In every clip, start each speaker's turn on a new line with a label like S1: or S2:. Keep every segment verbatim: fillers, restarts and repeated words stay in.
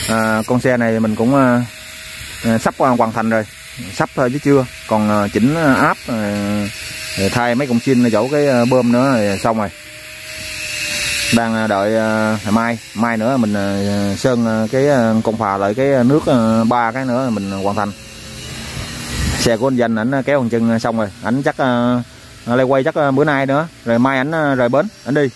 S1: à, con xe này mình cũng à, sắp hoàn thành rồi, sắp thôi chứ chưa, còn à, chỉnh áp à, thay mấy con xin chỗ cái bơm nữa rồi xong rồi. Đang đợi à, mai mai nữa mình à, sơn cái con phà lại cái nước à, ba cái nữa mình hoàn thành. Xe của anh Danh ảnh kéo con chân xong rồi, ảnh chắc à, lay quay chắc bữa nay nữa rồi mai ảnh rời bến ảnh đi.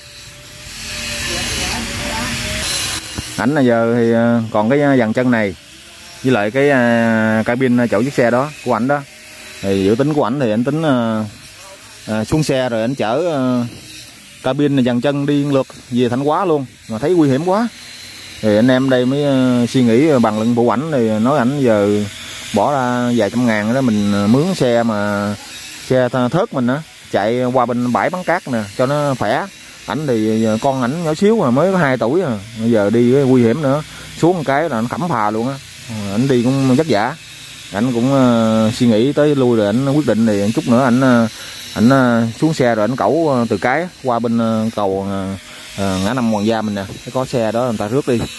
S1: Ảnh là giờ thì còn cái dàn chân này với lại cái cabin chậu chiếc xe đó của ảnh đó, thì dự tính của ảnh thì ảnh tính à, xuống xe rồi ảnh chở à, cabin dàn chân đi lượt về Thanh Hóa luôn, mà thấy nguy hiểm quá thì anh em đây mới à, suy nghĩ bằng lưng bộ ảnh, thì nói ảnh giờ bỏ ra vài trăm ngàn đó mình mướn xe mà xe thớt mình á chạy qua bên bãi bắn cát nè cho nó khỏe. Ảnh thì con ảnh nhỏ xíu mà mới có hai tuổi à, bây giờ đi nguy hiểm nữa, xuống một cái là anh khẩm phà luôn á, ảnh đi cũng vất vả. Ảnh cũng uh, suy nghĩ tới lui rồi ảnh quyết định thì chút nữa ảnh ảnh uh, xuống xe rồi ảnh cẩu từ cái qua bên uh, cầu uh, uh, ngã năm Hoàng Gia mình nè, có xe đó người ta rước đi.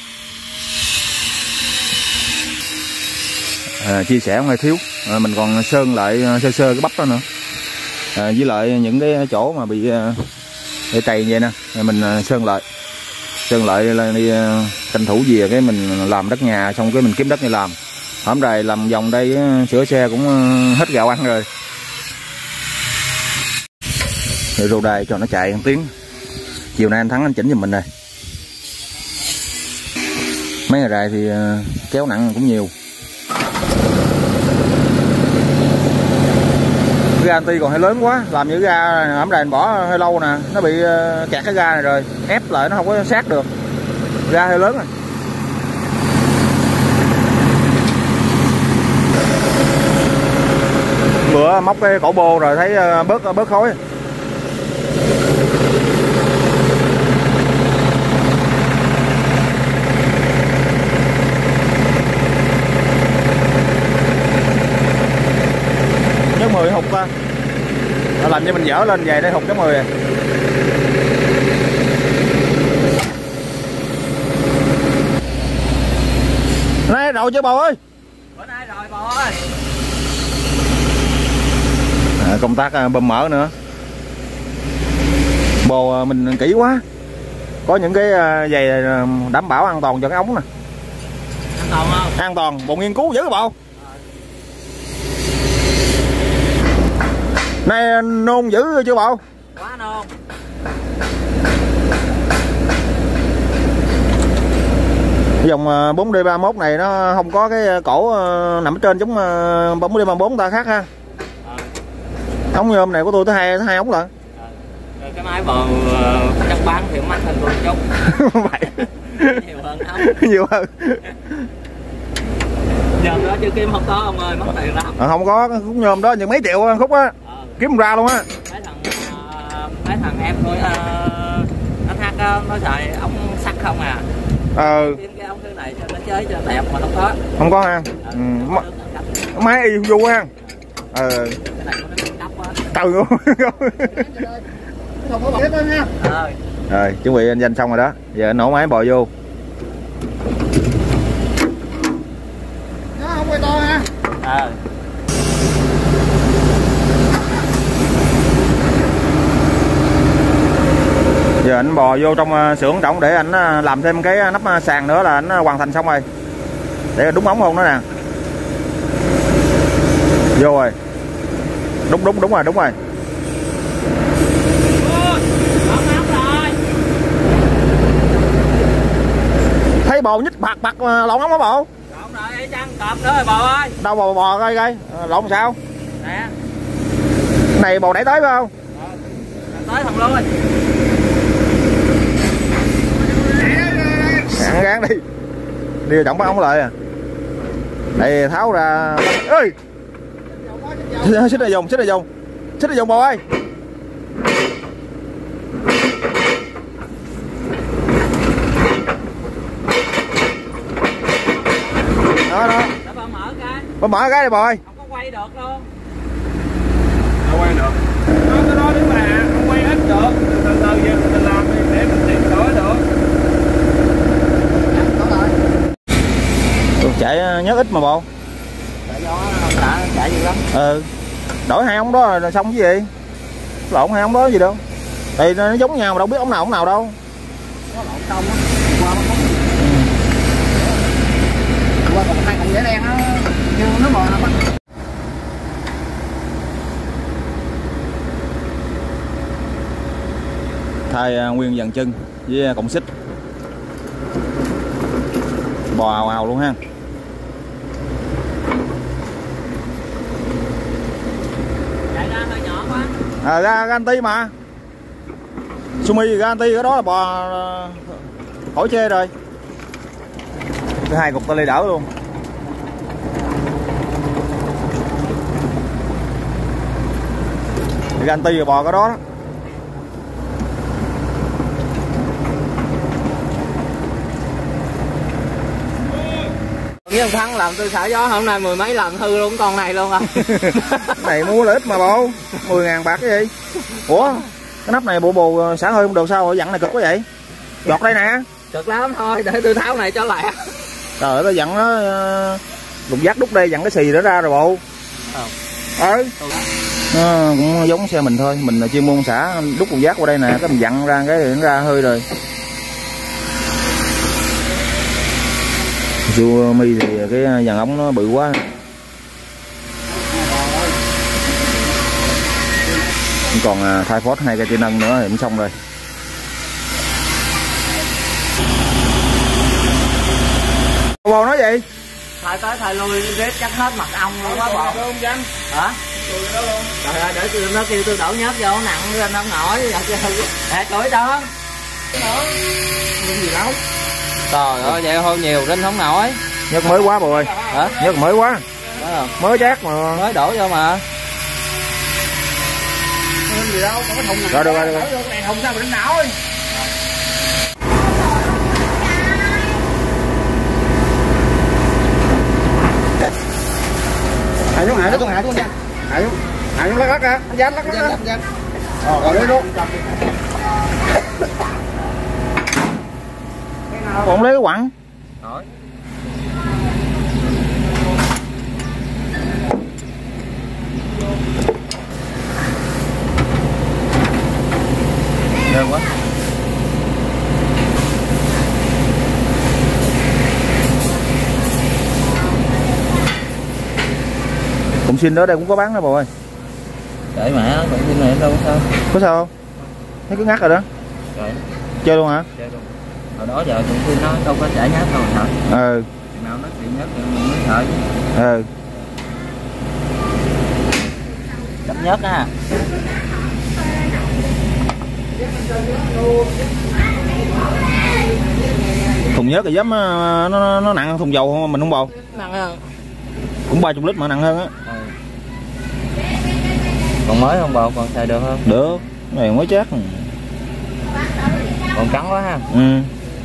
S1: À, chia sẻ không ai thiếu, à, mình còn sơn lại sơ sơ cái bắp đó nữa, à, với lại những cái chỗ mà bị uh, để trầy vậy nè, mình sơn lại sơn lại là đi tranh thủ về cái mình làm đất nhà xong cái mình kiếm đất đi làm. Hôm nay làm vòng đây sửa xe cũng hết gạo ăn rồi. Rồi rô đài cho nó chạy một tiếng. Chiều nay anh Thắng anh chỉnh giùm mình rồi. Mấy ngày rày thì kéo nặng cũng nhiều. Ga anti còn hơi lớn quá, làm như ga ẩm đèn bỏ hơi lâu nè, nó bị kẹt cái ga này rồi, ép lại nó không có sát được, ga hơi lớn rồi. Bữa móc cái cổ bô rồi thấy bớt bớt khói. Nhớ mười hụt ta, nó làm cho mình dở lên về đây hụt cái mười à. Nay rồi chứ bò ơi.
S2: Bữa nay rồi bò ơi.
S1: À, công tác bơm mỡ nữa. Bò mình kỹ quá. Có những cái giày đảm bảo an toàn cho cái ống nè.
S2: An toàn không?
S1: An toàn, bộ nghiên cứu dữ cái bò. Nay nôn dữ chưa bộ?
S2: Quá nôn.
S1: Cái dòng bốn D ba mốt này nó không có cái cổ nằm ở trên giống bốn D ba bốn ta khác ha.
S2: À.
S1: Ống nhôm này của tôi tới hai hai ống lận.
S2: À. Rồi cái máy bò chắc bán thì mắc hơn tôi chút.
S1: Vậy.
S2: Nhiều hơn không?
S1: Nhiều hơn.
S2: Nhôm đó chưa kiếm không có ông ơi, mất tiền lắm.
S1: À, không có khúc nhôm đó nhưng mấy triệu khúc á. À. Kiếm ra luôn á.
S2: Mấy thằng uh, mấy thằng em tôi uh, nó thắt uh, nó xài ống sắt không à.
S1: Ờ.
S2: Kiếm cái ống thứ này cho nó chơi cho đẹp mà không có.
S1: Không có ha.
S2: À,
S1: ừ. Máy y du ha. Ờ.
S2: Cái này nó cấp á.
S1: Từ luôn.
S2: Không có bật đó nha. Ờ.
S1: Rồi, chuẩn bị anh Danh xong rồi đó. Giờ anh nổ máy bò vô.
S2: Nó không quay to ha. Ờ.
S1: Giờ anh bò vô trong xưởng trọng để anh làm thêm cái nắp sàn nữa là anh hoàn thành xong rồi. Để đúng ống không nữa nè. Vô rồi. Đúng đúng đúng rồi, đúng rồi. Thấy bò nhích bạc bạc lộn ống hả bò?
S2: Lộn rồi, chăng cọp nữa rồi bò ơi.
S1: Đâu bò bò coi coi, lộn sao?
S2: Nè.
S1: Này bò đẩy tới phải không?
S2: Ờ. Tới thằng luôn.
S1: Gắn gắn đi. Đi trọng bắt ống lại à. Đây tháo ra. Ơi. Xích ra dùng, xích ra dùng. Xích ra dùng bò ơi. Đó đó.
S2: Bò mở cái.
S1: Bò mở cái đi bò ơi.
S2: Không có quay được luôn.
S3: Không quay được. Nó cái đó đứng là không quay hết được. Từ từ giờ mình làm để mình tiện sửa được.
S1: Chạy nhớ ít mà bộ.
S2: Tại gió đã chạy nhiều lắm.
S1: Ừ. Đổi hai ống đó là xong cái gì? Lộn hai ống đó gì đâu. Thì nó giống nhau mà đâu biết ống nào ống nào đâu.
S2: Nó lộn xong á. Qua nó không. Qua còn hai cọng dẻ đen á. Nhưng nó mờ nó bắt.
S1: Thay nguyên dàn chân với cọng xích. Bò ào ào luôn ha.
S2: Chạy ra hơi nhỏ quá.
S1: À, ra ga anh Ti mà. Sumi ga anh Ti ở đó là bò khỏi chê rồi. Cái hai cục ta ly đỡ luôn. Ga anh Ti là bò cái đó đó.
S2: Với ông Thắng làm tôi xả gió hôm nay mười mấy lần hư luôn con này luôn à.
S1: Này mua là ít mà bộ. mười ngàn bạc cái gì. Ủa cái nắp này bộ bồ xả hơi không được sao dặn này cực quá vậy. Giọt đây nè.
S2: Cực lắm thôi để tôi tháo này cho lẹ.
S1: Trời ơi tao dặn nó lục giác đút đây dặn cái xì đó ra rồi bộ. Ừ. Nó cũng giống xe mình thôi. Mình là chuyên môn xả đút lục giác qua đây nè. Cái mình dặn ra cái nó ra hơi rồi. Xiaomi thì cái dàn ống nó bự quá. Còn thay phốt hai cái tiên nâng nữa thì cũng xong rồi. Bò nói gì?
S2: Thay tới thay lui rết chắc hết mặt ong luôn quá bò. Hả? Trời ơi để tôi nó kêu tôi đổ nhớt vô nặng lên không nổi. Nè chửi đó.
S1: Gì đâu?
S2: Trời ơi vậy thôi nhiều đến không nổi.
S1: Nhớt mới quá bò ơi.
S2: Hả?
S1: Nhớt mới quá. Mới chát mà.
S2: Mới đổ vô mà.
S3: Gì đâu, có cái thùng này.
S1: Rồi được rồi được rồi.
S3: Này thùng sao mà đánh não ơi. Hạ xuống hạ xuống hạ xuống nha. Hạ xuống. Hạ xuống lắc lắc ra. Dán lắc lắc ra. Ờ rồi đấy luôn.
S1: Còn lấy cái quặng.
S2: Rồi.
S1: Đơn quá. Cũng xin đó đây cũng có bán đó bồ ơi.
S2: Để mẹ cũng xin này đâu có sao.
S1: Có sao không? Thấy cứ ngắt rồi đó.
S2: Rồi.
S1: Chơi luôn hả?
S2: Chơi luôn. Hồi đó giờ tụi tôi nó đâu có chạy nhát đâu hả?
S1: Ừ.
S2: Chừng nào nó chuyện nhớt thì mình mới sợ chứ.
S1: Ừ.
S2: Chấp nhớt á.
S1: Thùng nhớt là dám nó, nó, nó nặng hơn thùng dầu không mình không bồ?
S2: Nặng hơn.
S1: Cũng ba mươi lít mà nặng hơn á.
S2: Ừ. Còn mới không bò còn xài được không?
S1: Được. Cái này mới chắc.
S2: Còn trắng quá ha.
S1: Ừ.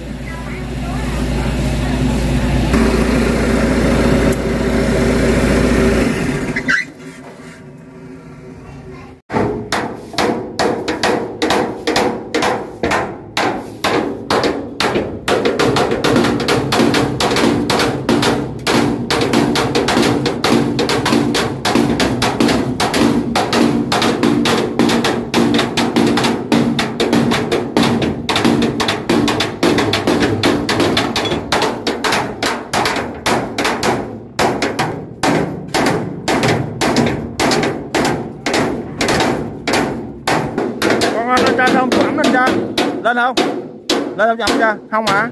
S1: Lên trên không? Ẩm lên trên. Lên không? Lên không chậm chưa? Không hả?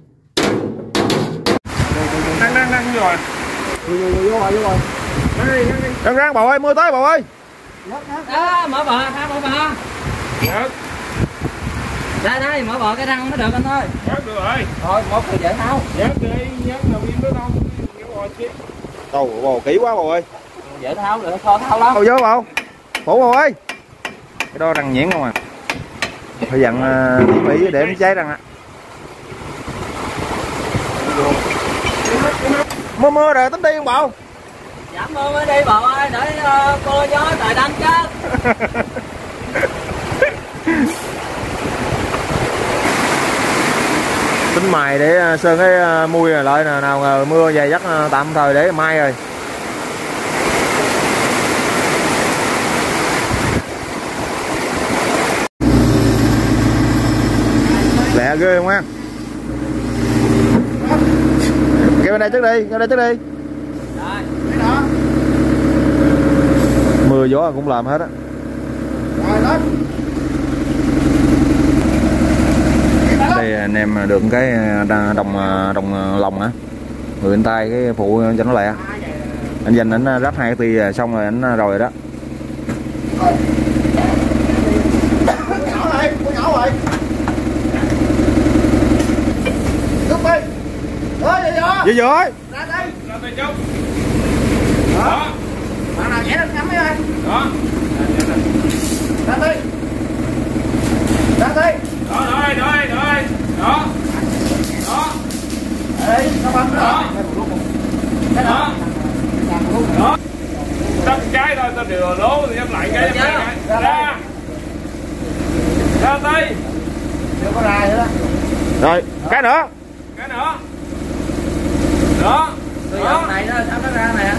S3: Đang đang đang rồi. Vô vô vô rồi vô rồi.
S1: Răng răng bò ơi, mưa tới bò ơi.
S2: Đó, mở bò, thả mở bò.
S3: Nhớt.
S2: Đây đây, mở bò cái răng mới được anh ơi.
S3: Nhớt được rồi.
S2: Thôi, một người dễ tháo.
S3: Nhớt đi, nhớt nào im nữa không?
S1: Đâu bò kỹ quá bò ơi.
S2: Dễ tháo được, khó tháo lắm.
S1: Đâu vô bò. Phủ bò ơi. Cái đó răng nhẽn không à. Phải dặn tỉ mỉ để nó cháy răng á. Mưa mưa rồi tính đi không bò?
S2: Giảm mưa mới đi bò ơi, để uh, cô gió trời đánh chứ.
S1: Tính mài để sơn cái mui này lại nè, nào ngờ mưa dày dắt tạm thời để mai rồi. Lẹ ghê không á. Kêu bên đây trước đi, kêu đây trước đi. Mưa gió cũng làm hết á. Đây anh em được cái đồng đồng lòng á, người anh tay cái phụ cho nó lẹ. Anh dành anh ráp hai cái tì xong rồi anh rồi rồi đó.
S3: Nhỏ lại, nhỏ rồi. Giúp đi. Ơi vậy rồi.
S1: Vậy rồi.
S3: Ra đây.
S4: Ra đây chút.
S3: Đó. Bạn nào nhảy lên ngắm đi ơi.
S4: Đó.
S3: Ra đây. Ra đây.
S4: Đó, rồi, rồi, rồi. Đó. Đó.
S3: Đây, nó bắn đó.
S4: Đó. Đó. Tắt cái thôi, tao điều lố thì nhắm lại cái cái. Ra. Ra tay.
S3: Chưa có ra nữa đó.
S1: Rồi, cái nữa.
S4: Cái nữa. Đó.
S2: Từ dòng này đó, sao nó ra nè.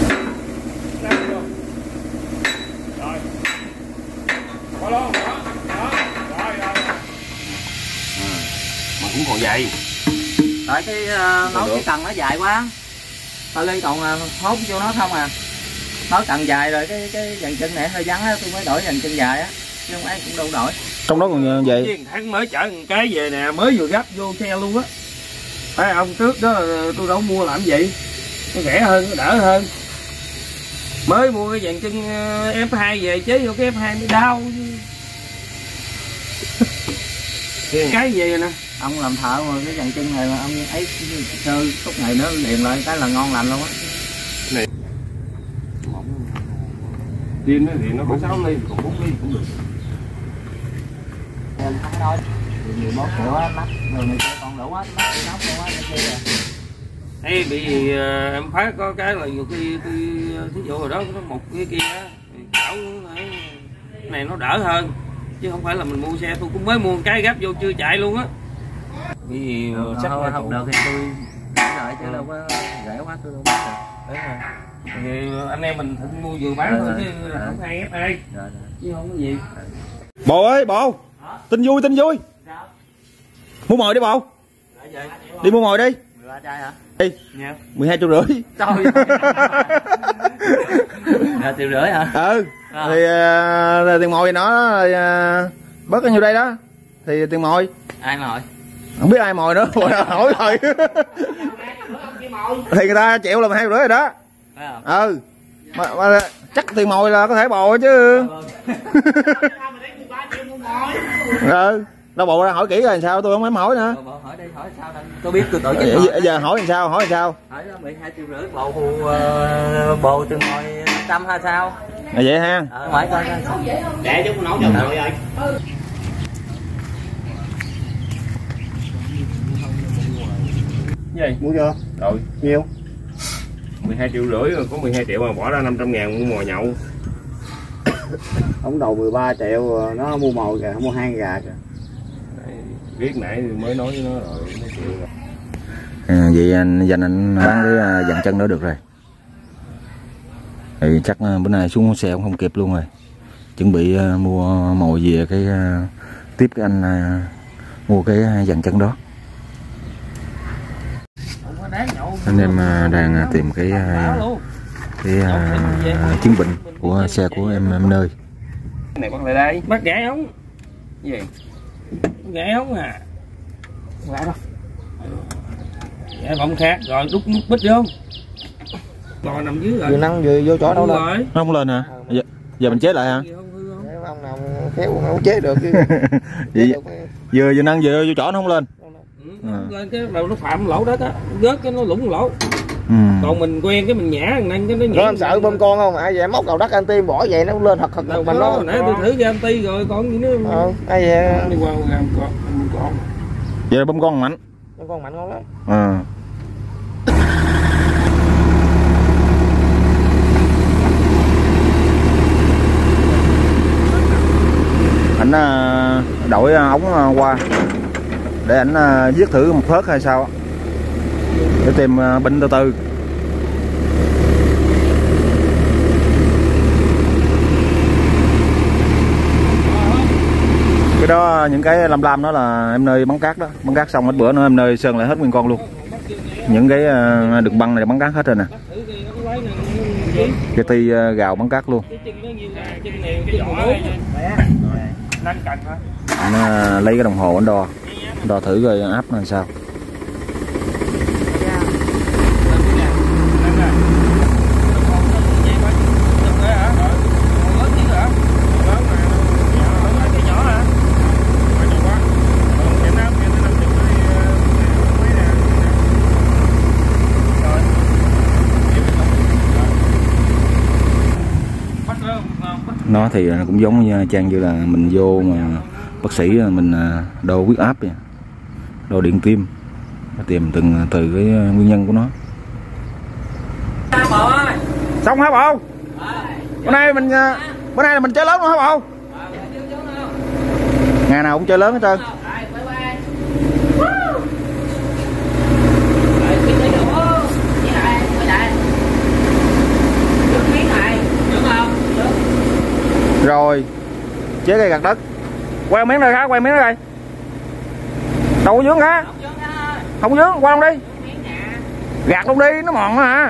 S4: Rồi. Có luôn, đó. Đó. Rồi, rồi.
S1: Mà cũng còn dày.
S2: Tại cái uh, nấu cái cần nó dài quá. Tao lên còn uh, hốt vô nó không à. Nó cần dài rồi cái cái dàn chân này hơi vắng á, tôi mới đổi dàn chân dài á. Chứ không ai cũng đâu đổi.
S1: Trong đó còn vậy.
S4: Chứ tháng mới chở một cái về nè, mới vừa gấp vô xe luôn á. Phải ông trước đó tôi đâu mua làm gì. Nó rẻ hơn, nó đỡ hơn. Mới mua cái dàn chân F hai về chế vô cái F hai mới đau. Cái gì nè.
S2: Ông làm thợ mà cái dàn chân này mà ông ấy sơ khúc này nó liền lại cái là ngon lành luôn á.
S4: Này. Tin thì nó có sáu ly, còn bốn ly cũng được.
S2: Em thắng thôi. mười một triệu á, mắc rồi người kia còn đủ hết, mắc nóc luôn á, cái kia.
S4: Ê, bị gì em phát có cái là nhiều khi tôi thí dụ rồi đó nó một cái kia á, cảo cái này nó đỡ hơn. Chứ không phải là mình mua xe, tôi cũng mới mua cái gấp vô chưa chạy luôn á. Bị gì
S2: Chắc là không được thì tôi đợi chứ đâu có rẻ quá tôi đâu biết được.
S4: Đấy rồi. Thì anh em mình thịnh mua vừa bán thôi chứ là không hay ép ai. Chứ không có gì.
S1: Bồ ơi, bồ. Tin vui, tin vui. Mua mồi đi bồ. Đi mua mồi đi.
S2: mười ba chai hả?
S1: Đi.
S2: Nhiều.
S1: mười hai triệu rưỡi.
S2: Trời ơi. Triệu rưỡi hả?
S1: Ừ. À. Thì uh, tiền mồi nó uh, bớt bao nhiêu đây đó. Thì tiền mồi.
S2: Ai mồi?
S1: Không biết ai mồi nữa, hỏi thôi. Thì người ta chịu là mười hai triệu rưỡi rồi đó. Ừ. Mà, mà chắc tiền mồi là có thể bò chứ. Ừ. Đâu bộ ra hỏi kỹ rồi làm sao, tôi không dám hỏi nữa.
S2: Bộ hỏi đi, hỏi sao đây? Tôi biết tôi tổ chức.
S1: Giờ, giờ hỏi làm sao, hỏi làm sao?
S2: Hỏi mười hai triệu rưỡi bộ uh, bộ từ mồi năm trăm hay sao?
S1: Là vậy ha.
S2: Ờ, hỏi coi sao.
S3: Để chút nấu cho nội ơi.
S4: Gì?
S3: Mua chưa?
S4: Rồi.
S3: Nhiêu?
S4: mười hai triệu rưỡi rồi, có mười hai triệu mà bỏ ra năm trăm ngàn mua mồi nhậu.
S3: Ông đầu mười ba triệu nó mua mồi kìa, mua hai gà kìa.
S4: Biết nãy mới nói với nó rồi, nó chịu rồi.
S1: À, vậy anh dành anh bán cái dàn chân đó được rồi. Thì chắc bữa nay xuống xe cũng không kịp luôn rồi. Chuẩn bị uh, mua mồi về cái uh, tiếp cái anh uh, mua cái dàn chân đó. Anh em uh, đang uh, tìm cái uh, cái uh, chứng bệnh của xe của em em nơi.
S4: Cái này bắt lại đây, bắt gãy ống. Cái gì? Gãy ống à? Không gãy đâu. Gãy bóng khác, rồi rút nút bít vô. Bò nằm dưới rồi.
S3: Vừa năng vừa vô chỗ đâu
S4: rồi.
S1: Nó không lên hả? Giờ, giờ mình chế lại hả?
S3: Ông nào khéo không chế được chứ.
S1: Vậy, vừa vừa năng vừa vô chỗ nó không lên.
S4: Ừ, à. Lên cái đầu nó phạm lỗ đất á, rớt cái nó lủng lỗ.
S1: Ừ.
S4: Còn mình quen cái mình nhả năng cái nó nhả.
S3: Nó em sợ bơm con không? Ai vậy móc đầu đất anh tim bỏ vậy nó lên thật thật
S4: đâu
S3: mà
S4: có,
S3: nó.
S4: nãy tôi thử ra anti rồi còn gì nữa.
S3: Ờ, ai vậy?
S4: Đi qua làm con, con.
S1: Vậy là bơm con mạnh.
S3: Bơm con mạnh ngon lắm.
S1: À. Anh đổi ống qua để ảnh giết thử một thớt hay sao để tìm binh từ từ. Cái đó những cái lam lam đó là em nơi bắn cát đó, bắn cát xong hết bữa nữa em nơi sơn lại hết nguyên con luôn. Những cái đường băng này bắn cát hết rồi nè. Cái ti gào bắn cát luôn. Anh lấy cái đồng hồ anh đo, đo thử rồi áp nó làm sao. Nó thì cũng giống như trang như là mình vô mà bác sĩ mình đo huyết áp vậy, đo điện tim, tìm từng từ cái nguyên nhân của nó. Xong hả bộ? Bữa nay mình bữa nay là mình chơi lớn luôn hả bộ? Ngày nào cũng chơi lớn hết trơn. Rồi chế cây gạt đất, quay miếng này hả, quay miếng này đâu có vướng hả, không vướng, quay luôn đi, gạt luôn đi, nó mòn hả.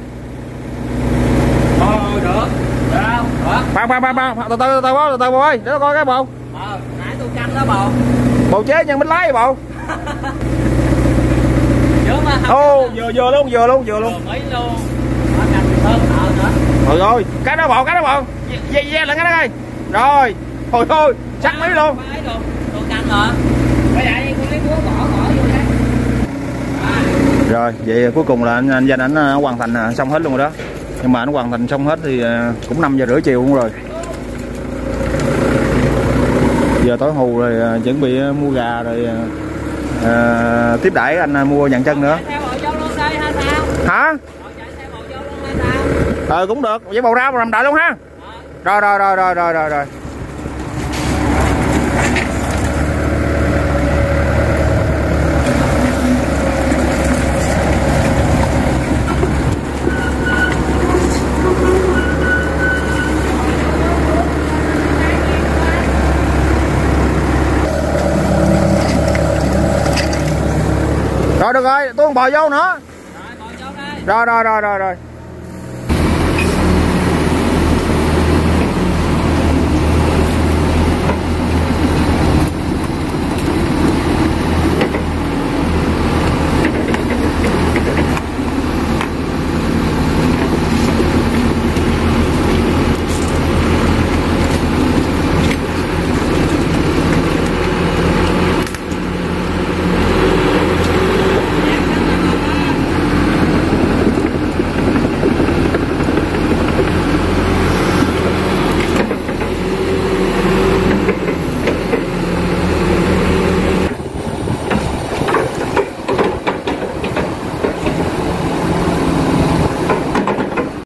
S2: Thôi được,
S1: khoan khoan khoan khoan, từ từ từ từ từ từ bồ ơi, để tôi coi cái bồ.
S2: Ờ, nãy tôi canh đó bồ.
S1: Bồ chế nhân bánh lái vậy bồ. Ô, vừa vừa luôn, vừa luôn, vừa luôn.
S2: Mấy luôn. Nó canh hơn thợ nữa.
S1: Rồi rồi, cái đó bồ, cái đó bồ. Dây dây lại cái đó coi. Rồi, thôi thôi, sắc mấy luôn.
S2: Tôi canh rồi. Bây giờ con lấy búa bỏ bỏ vô đây.
S1: Rồi, vậy cuối cùng là anh, anh Danh anh hoàn thành xong hết luôn rồi đó. Nhưng mà anh hoàn thành xong hết thì cũng năm giờ rưỡi chiều luôn rồi. Giờ tối hù rồi chuẩn bị mua gà rồi à, tiếp đãi anh mua dàn chân nữa. Hả? Ờ cũng được, với bầu ra làm đợi luôn ha. Rồi rồi rồi rồi rồi rồi rồi. Rồi được rồi, tôi còn bò vô nữa. Rồi rồi rồi rồi rồi.